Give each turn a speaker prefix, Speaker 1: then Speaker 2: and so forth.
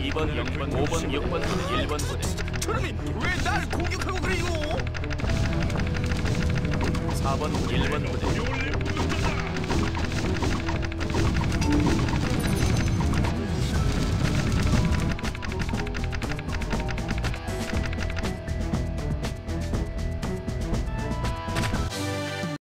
Speaker 1: 2번, 0번, 5번, 6번, 1번 부대.
Speaker 2: 저놈이 왜 날 공격하고 그래요?
Speaker 1: 4번, 1번 부대.